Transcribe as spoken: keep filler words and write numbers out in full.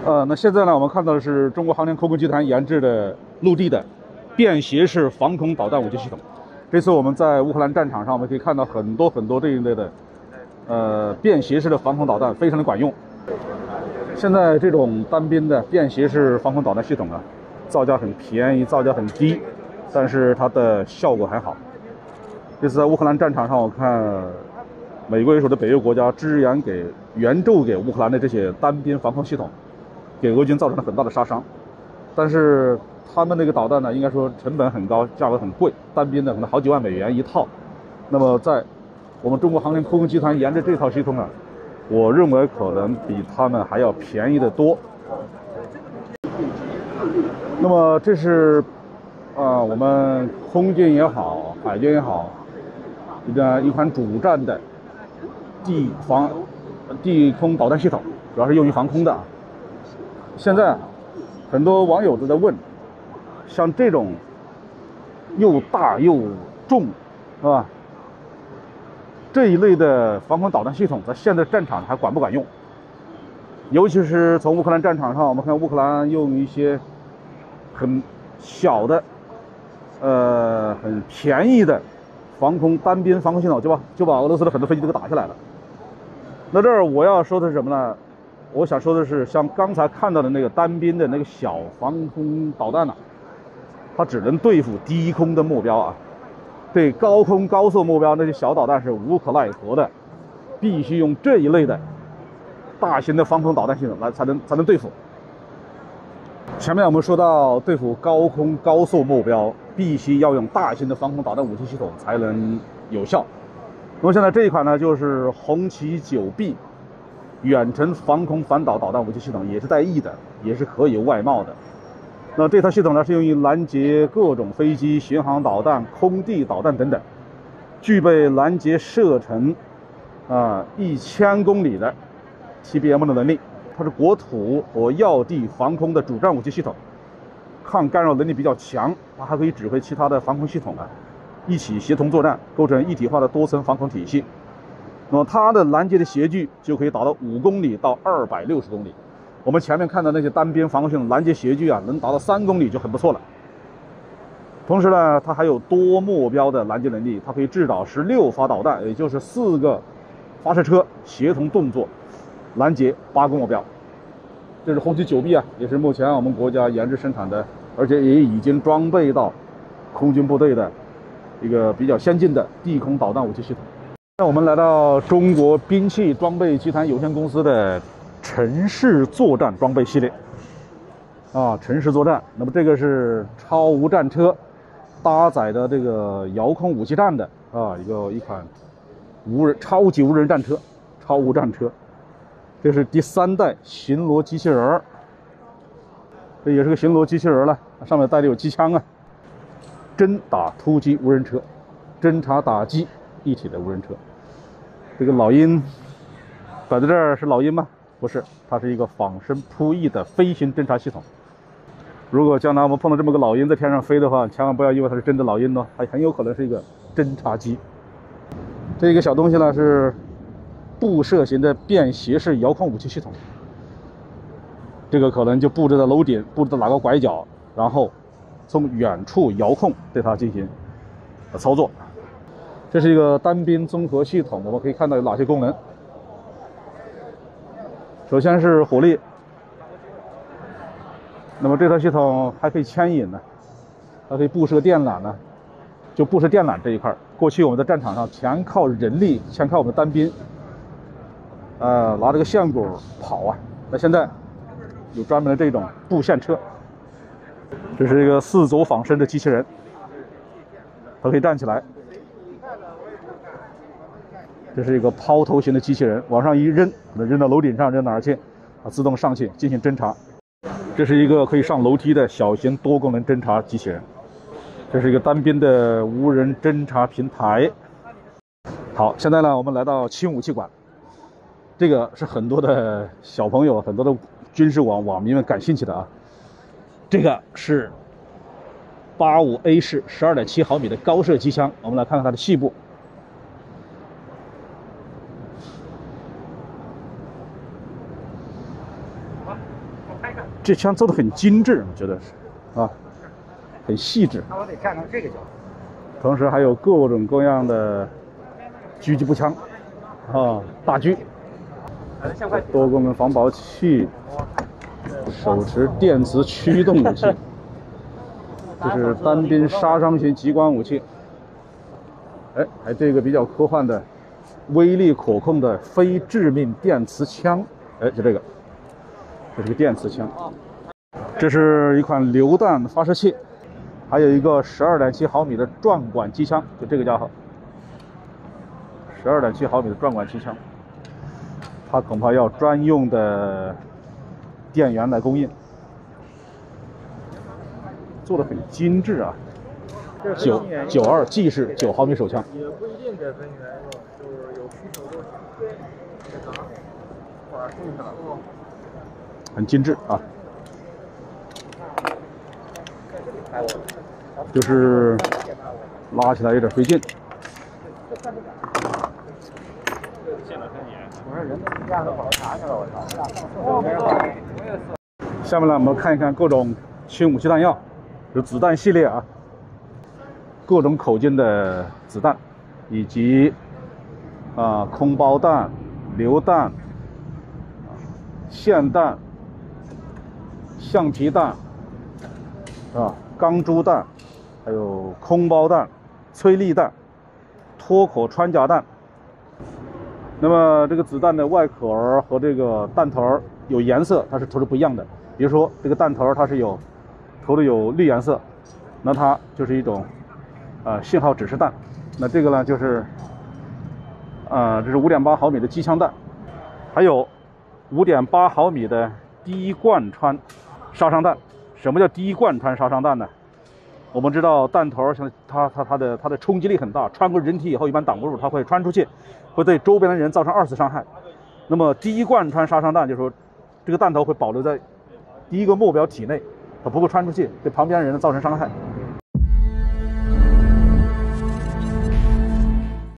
呃，那现在呢，我们看到的是中国航天空军集团研制的陆地的便携式防空导弹武器系统。这次我们在乌克兰战场上，我们可以看到很多很多这一类的呃便携式的防空导弹，非常的管用。现在这种单兵的便携式防空导弹系统啊，造价很便宜，造价很低，但是它的效果还好。这次在乌克兰战场上，我看美国为首的北约国家支援给援助给乌克兰的这些单兵防空系统，给俄军造成了很大的杀伤。但是他们那个导弹呢，应该说成本很高，价格很贵，单兵的可能好几万美元一套。那么在我们中国航天空军集团研制这套系统啊，我认为可能比他们还要便宜得多。那么这是啊、呃，我们空军也好，海军也好，这样一款主战的地防地空导弹系统，主要是用于防空的。现在很多网友都在问，像这种又大又重，是吧？这一类的防空导弹系统在现在战场还管不管用？尤其是从乌克兰战场上，我们看乌克兰用一些很小的、呃很便宜的防空单兵防空系统，就把就把俄罗斯的很多飞机都给打下来了。那这儿我要说的是什么呢？我想说的是，像刚才看到的那个单兵的那个小防空导弹呢、啊，它只能对付低空的目标啊。对高空高速目标那些小导弹是无可奈何的，必须用这一类的大型的防空导弹系统来才能才能对付。前面我们说到对付高空高速目标，必须要用大型的防空导弹武器系统才能有效。那么现在这一款呢，就是红旗九 B 远程防空反导导弹武器系统，也是带翼的，也是可以外贸的。那这套系统呢，是用于拦截各种飞机、巡航导弹、空地导弹等等，具备拦截射程啊一千公里的 T B M 的能力。它是国土和要地防空的主战武器系统，抗干扰能力比较强，它还可以指挥其他的防空系统啊一起协同作战，构成一体化的多层防空体系。那么它的拦截的斜距就可以达到五公里到二百六十公里。我们前面看到那些单边防空系统拦截斜距啊，能达到三公里就很不错了。同时呢，它还有多目标的拦截能力，它可以制导十六发导弹，也就是四个发射车协同动作拦截八个目标。这是红旗九 B 啊，也是目前我们国家研制生产的，而且也已经装备到空军部队的一个比较先进的地空导弹武器系统。那我们来到中国兵器装备集团有限公司的城市作战装备系列啊，城市作战。那么这个是超无战车搭载的这个遥控武器站的啊，一个一款无人超级无人战车，超无战车。这是第三代巡逻机器人，这也是个巡逻机器人了，上面带的有机枪啊。侦打突击无人车，侦察打击一体的无人车。这个老鹰摆在这儿是老鹰吗？不是，它是一个仿生扑翼的飞行侦察系统。如果将来我们碰到这么个老鹰在天上飞的话，千万不要以为它是真的老鹰哦，它很有可能是一个侦察机。这个小东西呢是布设型的便携式遥控武器系统，这个可能就布置在楼顶，布置在哪个拐角，然后从远处遥控对它进行操作。这是一个单兵综合系统，我们可以看到有哪些功能。首先是火力，那么这套系统还可以牵引呢，还可以布设电缆呢。就布设电缆这一块，过去我们在战场上全靠人力，全靠我们单兵，呃，拿这个线骨跑啊。那现在有专门的这种布线车。这是一个四轴仿生的机器人，它可以站起来。这是一个抛投型的机器人，往上一扔，能扔到楼顶上，扔哪儿去？啊，自动上去进行侦察。这是一个可以上楼梯的小型多功能侦察机器人。这是一个单边的无人侦察平台。好，现在呢，我们来到轻武器馆。这个是很多的小朋友、很多的军事网网民们感兴趣的啊。这个是八五 A 式 十二点七毫米的高射机枪，我们来看看它的细部。 这枪做的很精致，我觉得是啊，很细致。 那我得站到这个角度。 同时还有各种各样的狙击步枪啊，大狙，多功能防爆器，手持电磁驱动武器，这是单兵杀伤型激光武器。哎，还这个比较科幻的威力可控的非致命电磁枪。哎，就这个，这是个电磁枪。这是一款榴弹发射器，还有一个十二点七毫米的转管机枪，就这个家伙，十二点七毫米的转管机枪，它恐怕要专用的电源来供应，做的很精致啊。九九二 G 式九毫米手枪， 也不一定得分原用，就是有需求就行。 很精致啊。就是拉起来有点费劲。下面呢，我们看一看各种轻武器弹药，有子弹系列啊，各种口径的子弹，以及啊、呃、空包弹、榴弹、霰弹、橡皮弹啊、钢珠弹，还有空包弹、催泪弹、脱口穿甲弹。那么这个子弹的外壳和这个弹头有颜色，它是头是不一样的。比如说这个弹头它是有头的有绿颜色，那它就是一种呃信号指示弹。那这个呢就是呃这是五点八毫米的机枪弹，还有五点八毫米的低贯穿杀伤弹。什么叫低贯穿杀伤弹呢？我们知道弹头像它它它的它的冲击力很大，穿过人体以后一般挡不住，它会穿出去，会对周边的人造成二次伤害。那么低贯穿杀伤弹就是说，这个弹头会保留在第一个目标体内，它不会穿出去，对旁边人造成伤害。